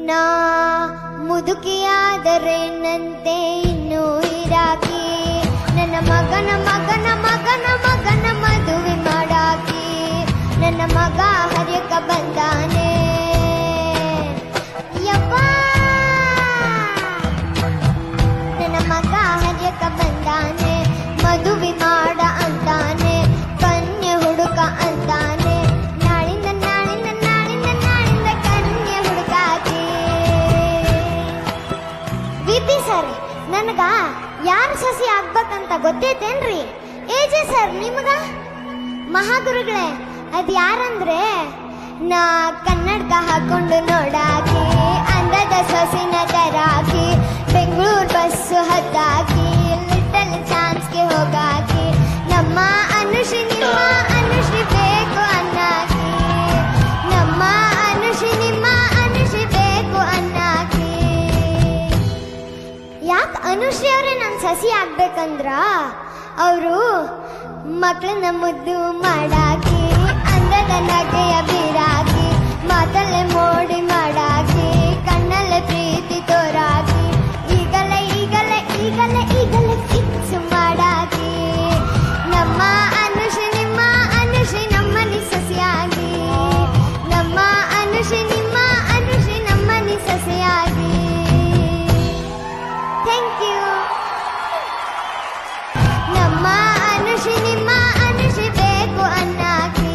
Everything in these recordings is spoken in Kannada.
ನಾ ಮುದುಕಿಯಾದರೇನಂತೆ ಇನ್ನೂ ಇರಾಕಿ ನನ್ನ ಮಗನ ಮಗನ ಮಗನ ಮಗನ ಮದುವೆ ಮಾಡಾಕಿ ನನ್ನ ಮಗ ಹರ್ಯಕ ಬಂದಾನೆ ಯಪ್ಪ ನನ್ನ ಮಗ ಹರ್ಯಕ ಬಂದಾನೆ ಮದುವೆ ಮಾಡ ಅಂತಾನೆ ಕನ್ಯೆ ಹುಡುಕ ಅಂತಾನೆ ನಾಳಿಂದ ನಾಳಿಂದ ನಾಳಿಂದ ನಾಳಿಂದ ಕನ್ಯೆ ಹುಡುಕಾಕಿ ವಿಧಿ ಸರ್ ನನಗ ಯಾರು ಸಸಿ ಆಗ್ಬೇಕಂತ ಗೊತ್ತೈತೇನ್ರಿ ಏಜೆ ಸರ್ ನಿಮಗ ಮಹಾಗುರುಗಳೇ ಅದ್ ಯಾರಂದ್ರೆ ನಾ ಕನ್ನಡಕ ಹಾಕೊಂಡು ನೋಡಾಕಿ ಅಂದದ ಸೊಸಿನ ತರಾಕಿ ಬೆಂಗಳೂರು ಬಸ್ಸು ಹತ್ತಾಕಿ ಲಿಟಲ್ ಚಾನ್ಸ್ಗೆ ಹೋಗಾಕಿ ನಮ್ಮ ಅನುಶ್ರೀ ನಿಮ್ಮ ಅನುಶ್ರೀ ಬೇಕು ಅನ್ನಾಕಿ ನಮ್ಮ ಅನುಶ್ರೀ ನಿಮ್ಮ ಅನುಶ್ರೀ ಬೇಕು ಅನ್ನಾಕಿ ಯಾಕೆ ಅನುಶ್ರೀ ಅವ್ರೆ ನನ್ ಸಸಿ ಆಗ್ಬೇಕಂದ್ರ ಅವರು ಮಕ್ಕಳನ್ನ ಮುದ್ದು ಮಾಡಾಕಿ ಅಂದದ ನಗೆಯ ಬೀರಾಕಿ ಮಾತಲ್ಲೇ ಮೋಡಿ ಮಾಡಾಕಿ ಕಣ್ಣಲ್ಲೇ ಪ್ರೀತಿ ತೋರಾಕಿ ಈಗಲೇ ಈಗಲೇ ಈಗಲೇ ಈಗಲೇ ಫಿಕ್ಸ್ ಮಾಡಾಕಿ ನಮ್ಮ ಅನುಶ್ರೀ ನಿಮ್ಮ ಅನುಶ್ರೀ ನಮ್ಮನಿ ಸಸಿಯಾಗಿ ನಮ್ಮ ಅನುಶ್ರೀ ನಿಮ್ಮ ಅನುಶ್ರೀ ನಮ್ಮನಿ ಸಸಿಯಾಗಿ ಥ್ಯಾಂಕ್ ಯು ನಮ್ಮ ಅನುಶ್ರೀ ನಿಮ್ಮ ಅನುಶ್ರೀ ಬೇಕು ಅನ್ನಾಕಿ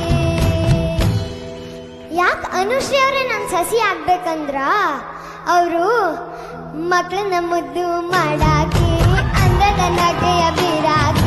ಯಾಕೆ ಅನುಶ್ರೀ ಅವ್ರೆ ನನ್ ಸಸಿ ಆಗ್ಬೇಕಂದ್ರ ಅವರು ಮಕ್ಕಳನ್ನ ಮುದ್ದು ಮಾಡಾಕಿ ಅಂದದ ನಗೆಯ ಬೀರಾಕಿ